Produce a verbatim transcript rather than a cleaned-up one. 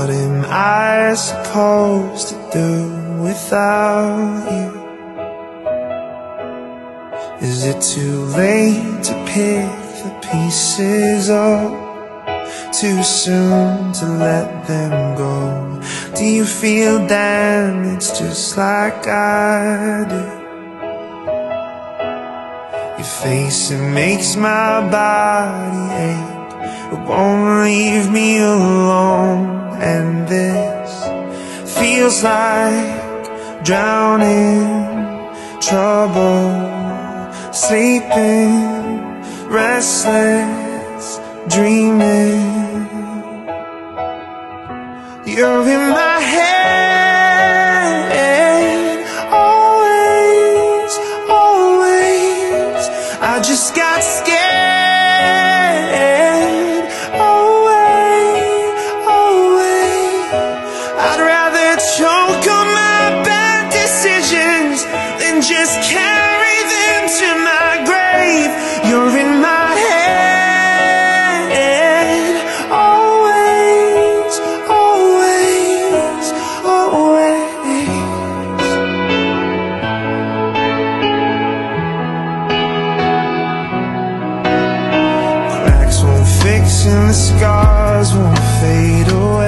What am I supposed to do without you? Is it too late to pick the pieces up? Too soon to let them go? Do you feel damaged just like I do? Your face, it makes my body ache. It won't leave me alone. And this feels like drowning, trouble, sleeping, restless, dreaming. You're in my head, always, always. I just got scared, away, away. I'd rather choke on my bad decisions than just carry them to my grave. You're in my head, always, always, always. Cracks won't fix and the scars won't fade away.